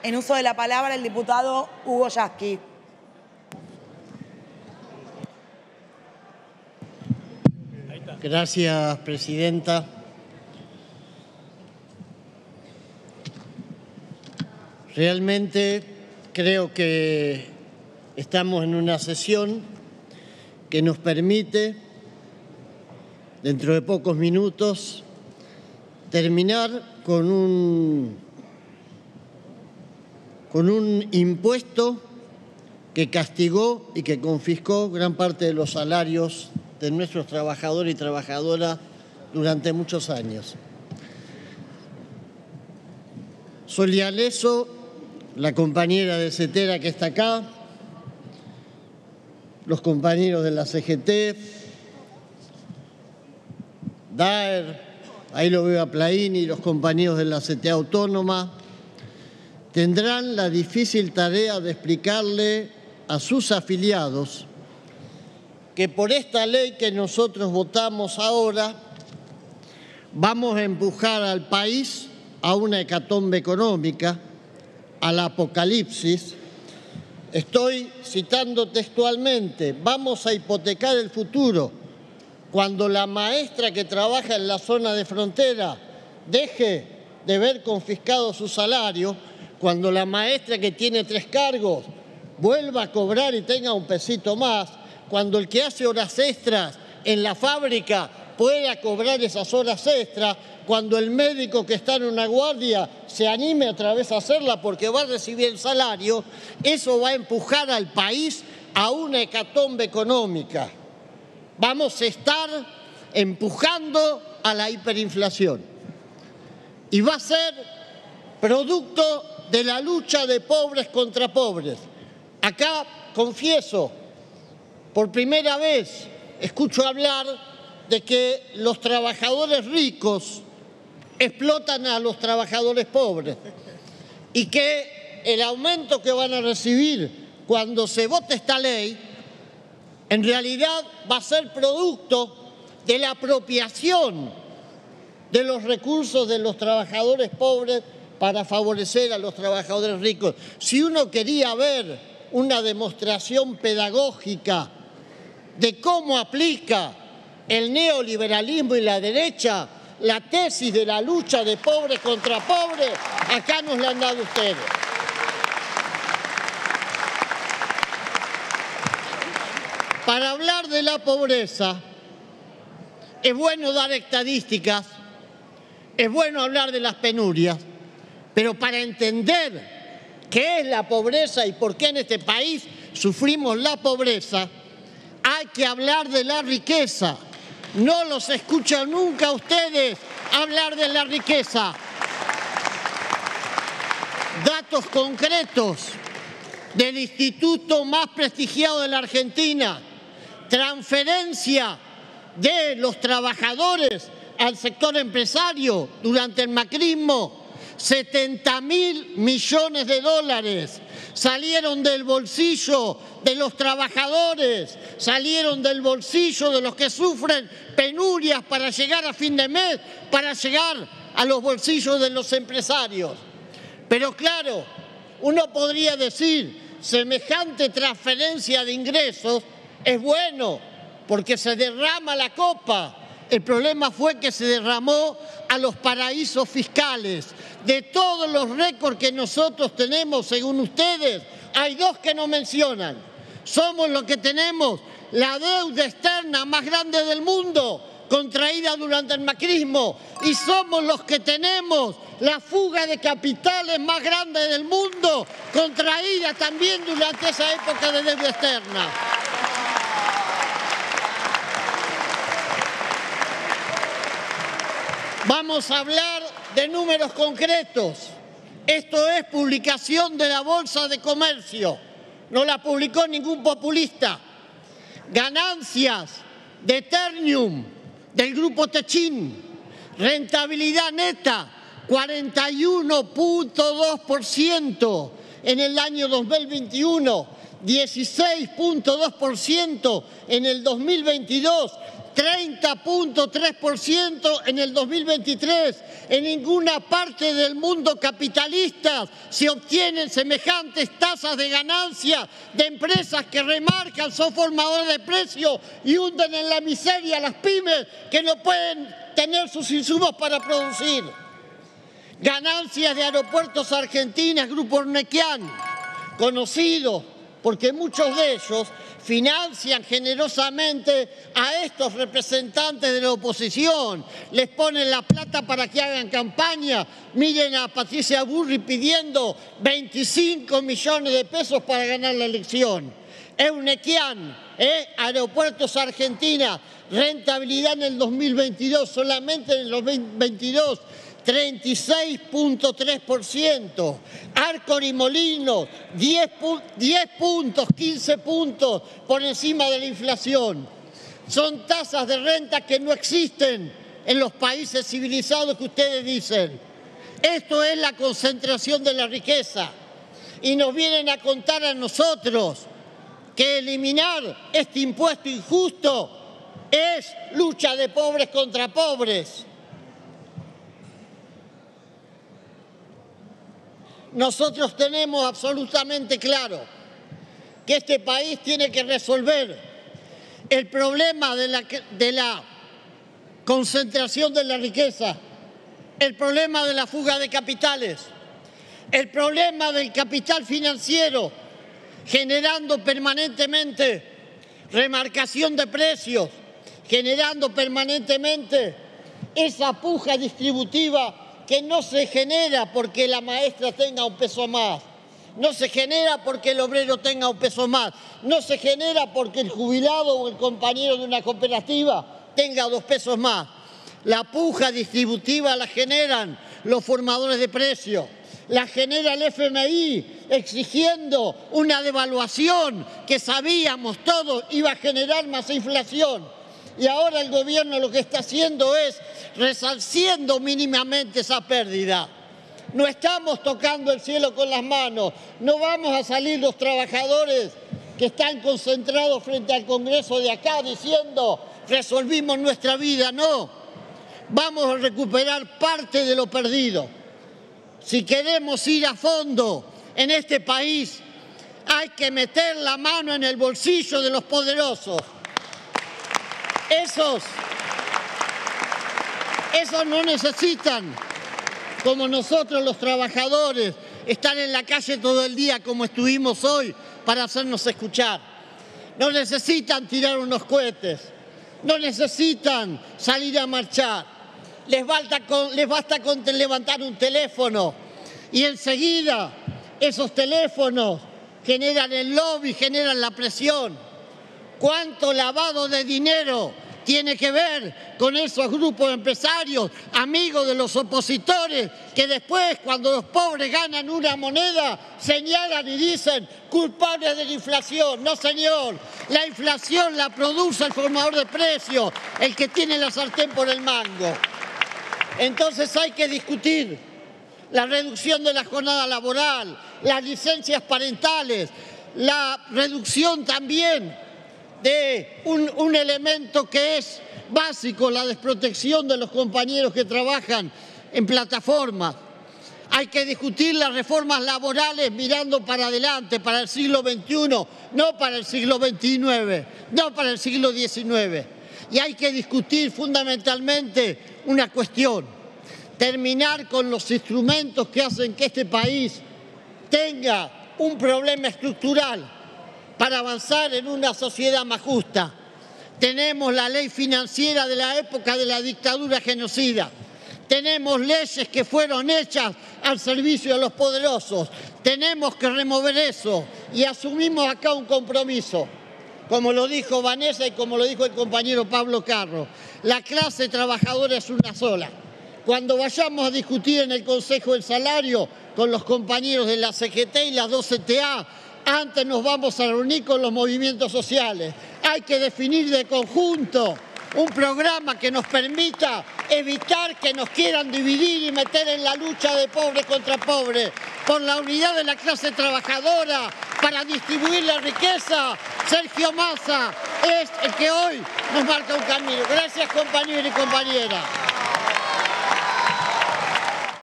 En uso de la palabra, el diputado Hugo Yasky. Gracias, presidenta. Realmente creo que estamos en una sesión que nos permite, dentro de pocos minutos, terminar con un impuesto que castigó y que confiscó gran parte de los salarios de nuestros trabajadores y trabajadoras durante muchos años. Solia Lesso, la compañera de CETERA que está acá, los compañeros de la CGT, Daer, ahí lo veo a Plaini, los compañeros de la CTA Autónoma, tendrán la difícil tarea de explicarle a sus afiliados que por esta ley que nosotros votamos ahora vamos a empujar al país a una hecatombe económica, al apocalipsis. Estoy citando textualmente: vamos a hipotecar el futuro. Cuando la maestra que trabaja en la zona de frontera deje de ver confiscado su salario, cuando la maestra que tiene 3 cargos vuelva a cobrar y tenga un pesito más, cuando el que hace horas extras en la fábrica pueda cobrar esas horas extras, cuando el médico que está en una guardia se anime otra vez a hacerla porque va a recibir el salario, eso va a empujar al país a una hecatombe económica. Vamos a estar empujando a la hiperinflación. Y va a ser producto de la lucha de pobres contra pobres. Acá, confieso, por primera vez escucho hablar de que los trabajadores ricos explotan a los trabajadores pobres y que el aumento que van a recibir cuando se vote esta ley en realidad va a ser producto de la apropiación de los recursos de los trabajadores pobres para favorecer a los trabajadores ricos. Si uno quería ver una demostración pedagógica de cómo aplica el neoliberalismo y la derecha la tesis de la lucha de pobres contra pobres, acá nos la han dado ustedes. Para hablar de la pobreza, es bueno dar estadísticas, es bueno hablar de las penurias, pero para entender qué es la pobreza y por qué en este país sufrimos la pobreza, hay que hablar de la riqueza. No los escuchan nunca ustedes hablar de la riqueza. Datos concretos del instituto más prestigiado de la Argentina: transferencia de los trabajadores al sector empresario durante el macrismo, 70.000 millones de dólares salieron del bolsillo de los trabajadores, salieron del bolsillo de los que sufren penurias para llegar a fin de mes, para llegar a los bolsillos de los empresarios. Pero claro, uno podría decir, semejante transferencia de ingresos es bueno porque se derrama la copa. El problema fue que se derramó a los paraísos fiscales. De todos los récords que nosotros tenemos, según ustedes, hay 2 que no mencionan. Somos los que tenemos la deuda externa más grande del mundo, contraída durante el macrismo, y somos los que tenemos la fuga de capitales más grande del mundo, contraída también durante esa época de deuda externa. Vamos a hablar de números concretos. Esto es publicación de la Bolsa de Comercio. No la publicó ningún populista. Ganancias de Ternium, del grupo Techin. Rentabilidad neta, 41.2% en el año 2021. 16.2% en el 2022. 30.3% en el 2023. En ninguna parte del mundo capitalista se obtienen semejantes tasas de ganancia de empresas que remarcan, son formadores de precios y hunden en la miseria a las pymes que no pueden tener sus insumos para producir. Ganancias de Aeropuertos Argentinos, Grupo Ornequian, conocido porque muchos de ellos financian generosamente a estos representantes de la oposición, les ponen la plata para que hagan campaña. Miren a Patricia Burri pidiendo 25 millones de pesos para ganar la elección. Ornequian, Aeropuertos Argentina, rentabilidad en el 2022, solamente en el 2022, 36.3%. Arcor y Molinos, 10 puntos, 15 puntos por encima de la inflación. Son tasas de renta que no existen en los países civilizados que ustedes dicen. Esto es la concentración de la riqueza. Y nos vienen a contar a nosotros que eliminar este impuesto injusto es lucha de pobres contra pobres. Nosotros tenemos absolutamente claro que este país tiene que resolver el problema de la concentración de la riqueza, el problema de la fuga de capitales, el problema del capital financiero, generando permanentemente remarcación de precios, generando permanentemente esa puja distributiva que no se genera porque la maestra tenga un peso más, no se genera porque el obrero tenga un peso más, no se genera porque el jubilado o el compañero de una cooperativa tenga 2 pesos más. La puja distributiva la generan los formadores de precios, la genera el FMI exigiendo una devaluación que sabíamos todos iba a generar más inflación. Y ahora el gobierno lo que está haciendo es resarciendo mínimamente esa pérdida. No estamos tocando el cielo con las manos. No vamos a salir los trabajadores que están concentrados frente al Congreso de acá diciendo resolvimos nuestra vida. No, vamos a recuperar parte de lo perdido. Si queremos ir a fondo en este país, hay que meter la mano en el bolsillo de los poderosos. Esos no necesitan, como nosotros los trabajadores, estar en la calle todo el día como estuvimos hoy para hacernos escuchar. No necesitan tirar unos cohetes, no necesitan salir a marchar. Les basta con levantar un teléfono y enseguida esos teléfonos generan el lobby, generan la presión. ¿Cuánto lavado de dinero tiene que ver con esos grupos de empresarios, amigos de los opositores, que después, cuando los pobres ganan una moneda, señalan y dicen culpables de la inflación? No, señor, la inflación la produce el formador de precios, el que tiene la sartén por el mango. Entonces hay que discutir la reducción de la jornada laboral, las licencias parentales, la reducción también de un elemento que es básico, la desprotección de los compañeros que trabajan en plataformas. Hay que discutir las reformas laborales mirando para adelante, para el siglo XXI, no para el siglo XXIX, no para el siglo XIX. Y hay que discutir fundamentalmente una cuestión: terminar con los instrumentos que hacen que este país tenga un problema estructural para avanzar en una sociedad más justa. Tenemos la ley financiera de la época de la dictadura genocida. Tenemos leyes que fueron hechas al servicio de los poderosos. Tenemos que remover eso y asumimos acá un compromiso. Como lo dijo Vanessa y como lo dijo el compañero Pablo Carro, la clase trabajadora es una sola. Cuando vayamos a discutir en el Consejo del Salario con los compañeros de la CGT y las 2 CTA, antes nos vamos a reunir con los movimientos sociales. Hay que definir de conjunto un programa que nos permita evitar que nos quieran dividir y meter en la lucha de pobre contra pobre, por la unidad de la clase trabajadora, para distribuir la riqueza. Sergio Massa, es el que hoy nos marca un camino. Gracias, compañeros y compañeras.